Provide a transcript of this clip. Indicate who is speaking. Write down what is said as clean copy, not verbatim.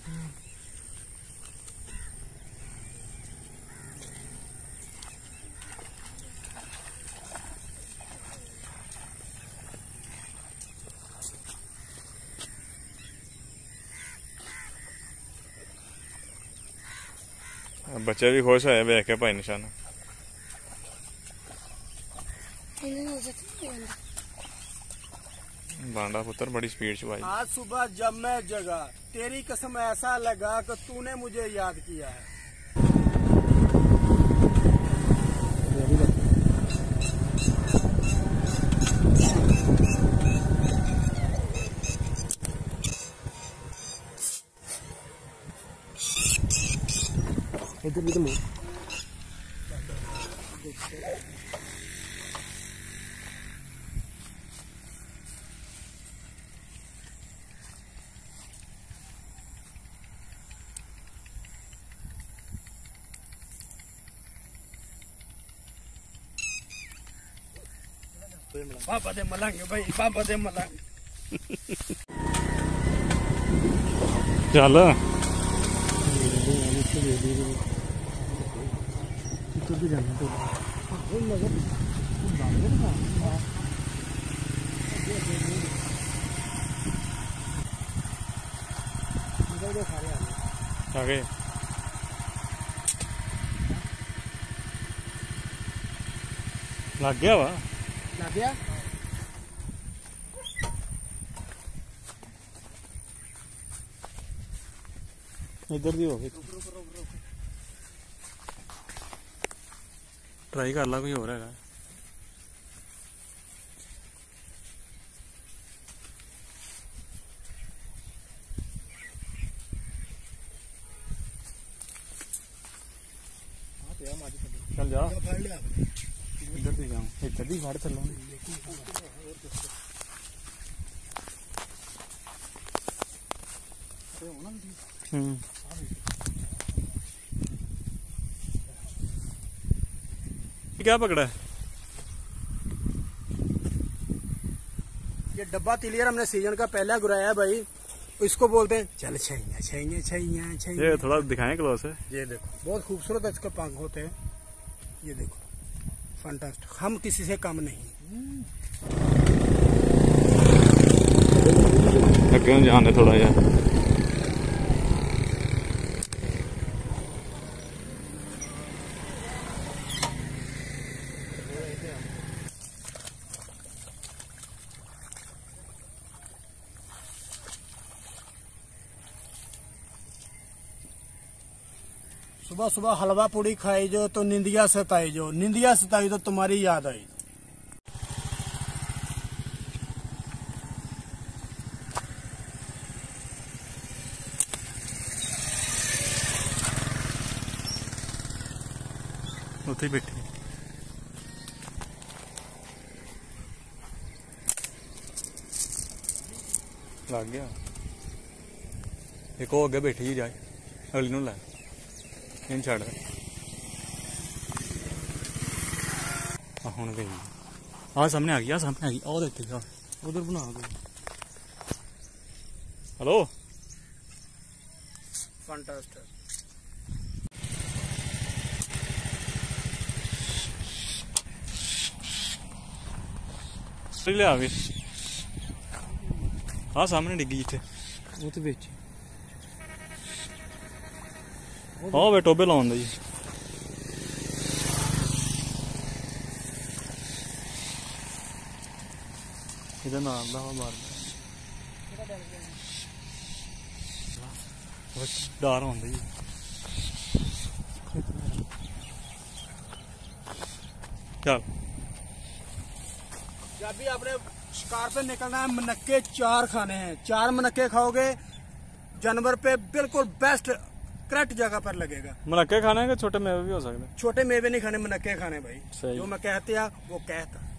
Speaker 1: बच्चे भी खुश होए देख के भाई निशाना। बांडा पुत्र बड़ी स्पीड से भाई।
Speaker 2: आज सुबह जब मैं जगा तेरी कसम ऐसा लगा कि तूने मुझे याद किया है। इधर भी तो मुँह पापा दे मलंग भाई, पापा दे मलंग।
Speaker 1: चल आगे लग गया वा,
Speaker 2: लग गया।
Speaker 1: इधर दी हो गई। ट्राई कर ला कोई हो रहा है। चल जा इधर दी जाऊं, इधर दी फाड़ चलो। क्या पकड़ा है?
Speaker 2: ये डब्बा तिलियर हमने सीजन का पहला गुराया है भाई। इसको बोलते हैं चल छैया छैया छैया छैया।
Speaker 1: ये थोड़ा दिखाएं क्लोज है।
Speaker 2: ये देखो बहुत खूबसूरत है, इसके पंख होते हैं। ये देखो फंटास्टिक, हम किसी से कम नहीं।
Speaker 1: क्यों जान है थोड़ा यार।
Speaker 2: सुबह सुबह हलवा पूड़ी खाई जो तो निंदिया सताई जो, निंदिया सताई तो तुम्हारी याद आई।
Speaker 1: उत्थे बैठी लग गया। एक और अगे बैठी ही जाए, अगली नूं लै इन छड़। हुण गई आ सामने आ गई, आ सामने आ गई। और देखी उधर बना दो। Hello
Speaker 2: fantastic.
Speaker 1: ले आ वीर, आ सामने डिग्गी जिथे
Speaker 2: वो तो बेच
Speaker 1: हाँ वे टोबे लाउन दा जी। इधर नाल दा मार डर होंदा जी। चल
Speaker 2: जब भी आपने शिकार पे निकलना है, मनक्के 4 खाने हैं। 4 मनक्के खाओगे जानवर पे बिल्कुल बेस्ट करेक्ट जगह पर लगेगा।
Speaker 1: मनक्के खाने के छोटे मेवे भी हो सकते।
Speaker 2: छोटे मेवे नहीं खाने, मनक्के खाने भाई। जो मैं कहते वो कहता।